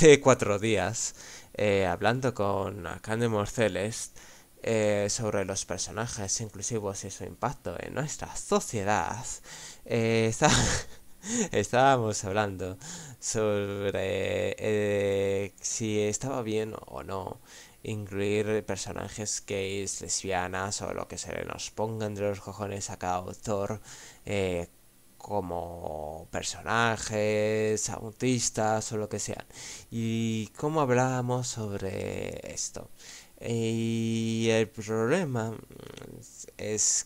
hace 4 días, hablando con Candemore Celeste sobre los personajes inclusivos y su impacto en nuestra sociedad, estábamos hablando sobre si estaba bien o no incluir personajes gays, lesbianas o lo que se nos ponga entre los cojones a cada autor eh, como personajes, autistas o lo que sean. Y cómo hablábamos sobre esto. Y el problema es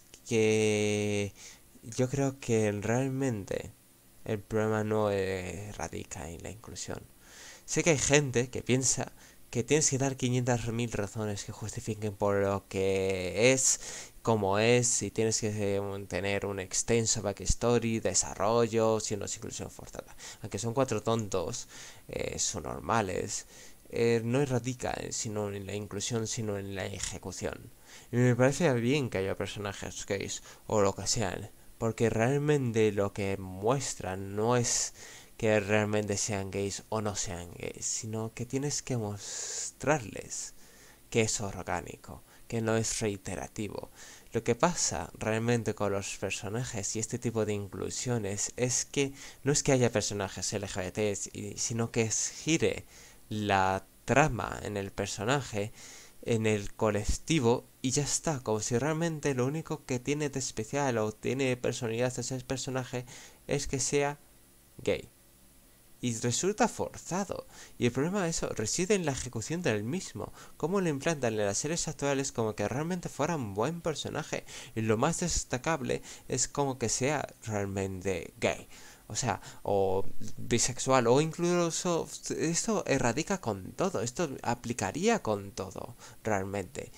que yo creo que realmente el problema no radica en la inclusión. Sé que hay gente que piensa que tienes que dar 500.000 razones que justifiquen por lo que es, como es, y tienes que tener un extenso backstory, desarrollo, si no es inclusión forzada. Aunque son cuatro tontos, son normales, no radica sino en la inclusión, sino en la ejecución. Y me parece bien que haya personajes gays o lo que sean, porque realmente lo que muestran no es que realmente sean gays o no sean gays, sino que tienes que mostrarles que es orgánico, que no es reiterativo. Lo que pasa realmente con los personajes y este tipo de inclusiones es que no es que haya personajes LGBT, sino que gire la trama en el personaje, en el colectivo y ya está, como si realmente lo único que tiene de especial o tiene personalidad ese personaje es que sea gay. Y resulta forzado. Y el problema de eso reside en la ejecución del mismo. Cómo lo implantan en las series actuales como que realmente fuera un buen personaje. Y lo más destacable es como que sea realmente gay. O sea, o bisexual, o incluso esto erradica con todo, esto aplicaría con todo, realmente.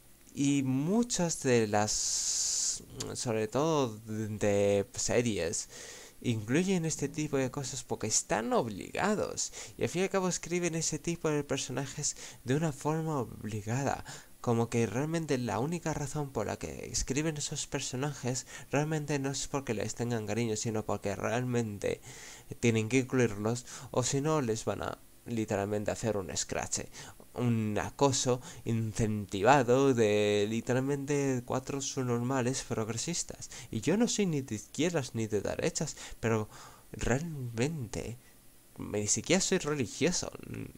Y muchas de las, sobre todo de series, incluyen este tipo de cosas porque están obligados. Y al fin y al cabo escriben ese tipo de personajes de una forma obligada. Como que realmente la única razón por la que escriben esos personajes realmente no es porque les tengan cariño, sino porque realmente tienen que incluirlos o si no les van a literalmente hacer un scratch, un acoso incentivado de literalmente cuatro subnormales progresistas. Y yo no soy ni de izquierdas ni de derechas, pero realmente ni siquiera soy religioso.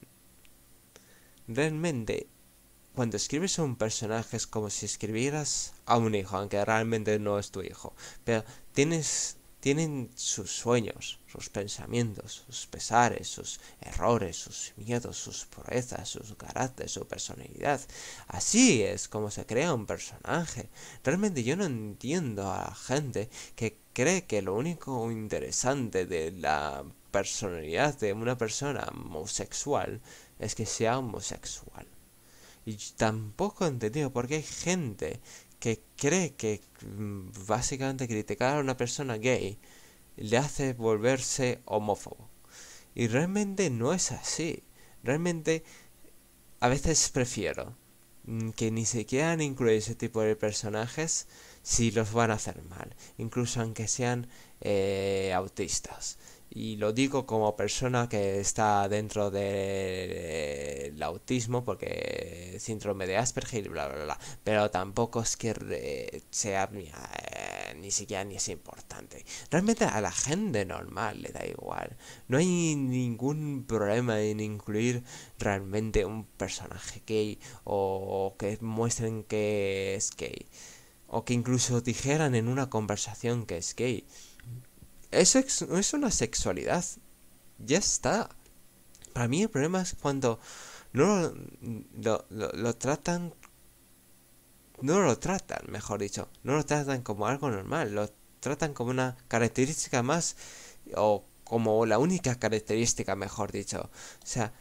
Realmente, cuando escribes a un personaje es como si escribieras a un hijo, aunque realmente no es tu hijo. Pero tienen sus sueños, sus pensamientos, sus pesares, sus errores, sus miedos, sus proezas, sus caracteres, su personalidad. Así es como se crea un personaje. Realmente yo no entiendo a la gente que cree que lo único interesante de la personalidad de una persona homosexual es que sea homosexual. Y tampoco he entendido por qué hay gente que cree que básicamente criticar a una persona gay le hace volverse homófobo. Y realmente no es así. Realmente a veces prefiero que ni siquiera incluir ese tipo de personajes si los van a hacer mal, incluso aunque sean autistas. Y lo digo como persona que está dentro del autismo, porque síndrome de Asperger y bla bla bla. Pero tampoco es que sea ni siquiera ni es importante. Realmente a la gente normal le da igual. No hay ningún problema en incluir realmente un personaje gay o que muestren que es gay o que incluso dijeran en una conversación que es gay. Eso es una sexualidad, ya está. Para mí el problema es cuando no lo tratan, no lo tratan, mejor dicho, no lo tratan como algo normal, lo tratan como una característica más o como la única característica, mejor dicho. O sea,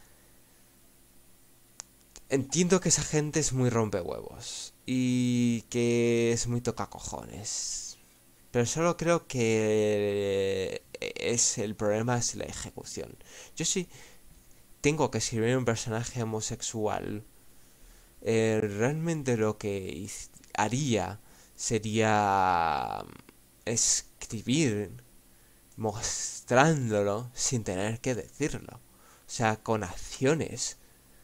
entiendo que esa gente es muy rompehuevos y que es muy tocacojones. Pero solo creo que es el problema es la ejecución. Yo sí tengo que escribir un personaje homosexual. Realmente lo que haría sería escribir mostrándolo sin tener que decirlo. O sea, con acciones.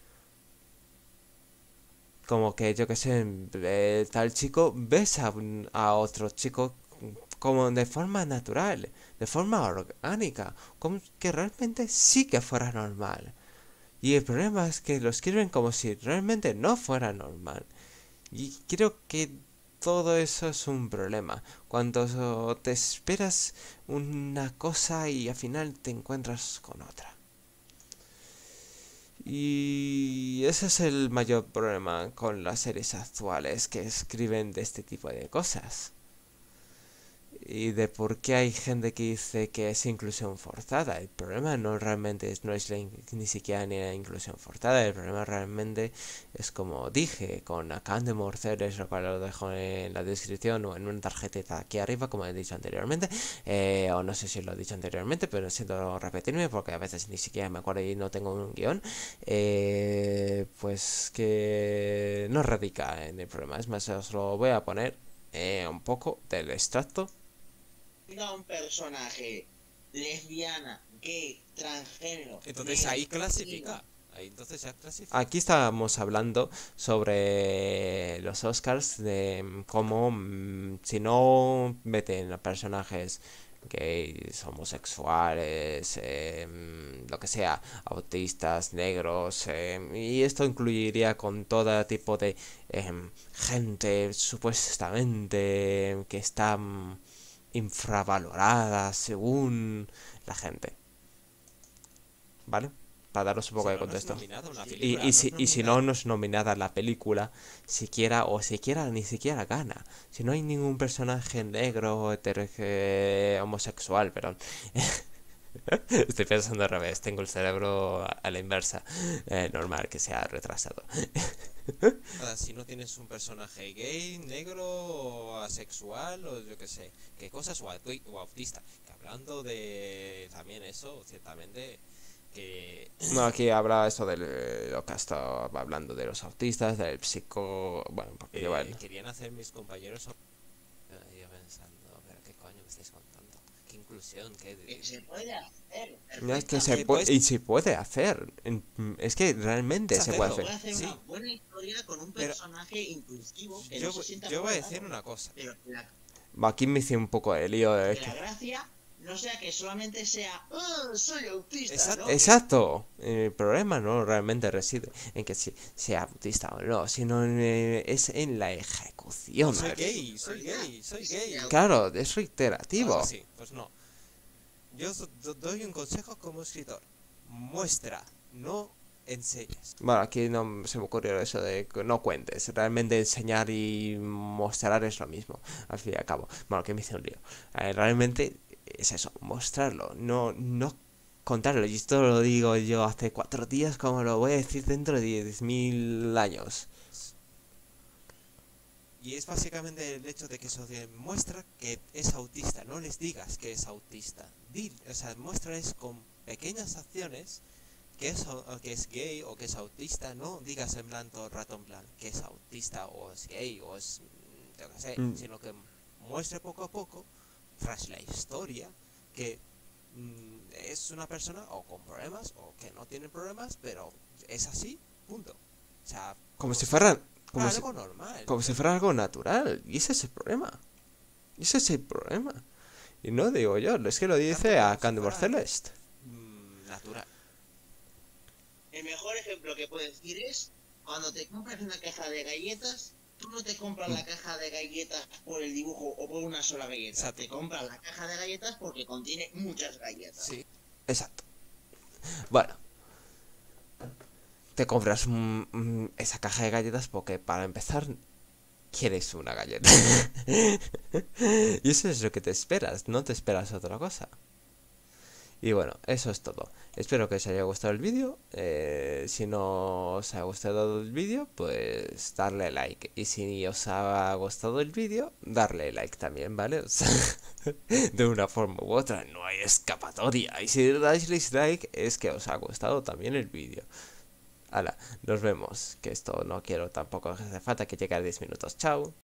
Como que, yo que sé, tal chico besa a otro chico como de forma natural, de forma orgánica, como que realmente sí que fuera normal. Y el problema es que lo escriben como si realmente no fuera normal. Y creo que todo eso es un problema. Cuando te esperas una cosa y al final te encuentras con otra. Y ese es el mayor problema con las series actuales que escriben de este tipo de cosas. Y de por qué hay gente que dice que es inclusión forzada. El problema no realmente no es ni siquiera ni la inclusión forzada. El problema realmente es, como dije, con Acaban de Morcer, lo cual lo dejo en la descripción o en una tarjetita aquí arriba, como he dicho anteriormente. O no sé si lo he dicho anteriormente, pero siento repetirme porque a veces ni siquiera me acuerdo y no tengo un guión. Pues que no radica en el problema. Es más, os lo voy a poner un poco del extracto. Un personaje lesbiana, gay, transgénero, Entonces negro, ahí latino. clasifica. Aquí estábamos hablando sobre los Oscars, de cómo si no meten a personajes gays, homosexuales, lo que sea, autistas, negros, y esto incluiría con todo tipo de gente supuestamente que está infravalorada según la gente. ¿Vale? Para daros un poco Si de no, no es contexto. nominada una Y, película, y, no es si, y si nominada. no es nominada la película, siquiera o siquiera ni siquiera gana. Si no hay ningún personaje negro, homosexual, perdón. Estoy pensando al revés, tengo el cerebro a la inversa. Normal que sea retrasado. Si no tienes un personaje gay, negro, o asexual, o yo qué sé, qué cosas, o autista. Que hablando de también eso, ciertamente, que No, aquí habla eso de lo que ha estado hablando de los autistas, del psico. Bueno, porque lleva el. querían hacer mis compañeros. Yo pensando, pero qué coño me estáis contando. Qué inclusión, Que se puede hacer No es que que puede. puedes Y se puede hacer. Es que realmente se puede hacerlo, hacer. puede hacer sí, una buena historia con un pero personaje inclusivo que yo, no se sienta yo voy a forzado. decir una cosa. Pero Aquí me hice un poco de lío. que la gracia no sea que solamente sea, "Ah, soy autista", Exacto. ¿no? Exacto. El problema no realmente reside en que sea autista o no, sino es en la ejecución. Soy gay, soy gay, soy gay. Claro, es Algo reiterativo. así, pues no. Yo doy un consejo como escritor. Muestra, no enseñes. Bueno, aquí no se me ocurrió eso de que no cuentes. Realmente enseñar y mostrar es lo mismo, al fin y al cabo. Bueno, que me hice un lío. Realmente es eso, mostrarlo, no contarlo. Y esto lo digo yo hace 4 días, como lo voy a decir dentro de 10.000 años. Y es básicamente el hecho de que eso demuestra que es autista. No les digas que es autista. O sea, muéstrales con pequeñas acciones que es gay o que es autista. No digas en plan todo el rato en plan que es autista o es gay o es yo qué sé, Mm, sino que muestre poco a poco, tras la historia, que es una persona o con problemas o que no tiene problemas, pero es así, punto. O sea, Como si fuera, como si, algo normal. como si fuera algo natural. Y ese es el problema. Y ese es el problema. Y no digo yo, es que lo dice a Candemore Celeste. Natural. El mejor ejemplo que puedo decir es cuando te compras una caja de galletas. Tú no te compras la caja de galletas por el dibujo o por una sola galleta. Exacto. Te compras la caja de galletas porque contiene muchas galletas. Sí. Exacto. Bueno, te compras esa caja de galletas porque para empezar quieres una galleta. Y eso es lo que te esperas, no te esperas otra cosa. Y bueno, eso es todo. Espero que os haya gustado el vídeo. Si no os ha gustado el vídeo, pues darle like. Y si os ha gustado el vídeo, darle like también, ¿vale? O sea, de una forma u otra, no hay escapatoria. Y si dais dislike, es que os ha gustado también el vídeo. Hala, nos vemos. Que esto no quiero tampoco hace falta que llegue a 10 minutos. Chao.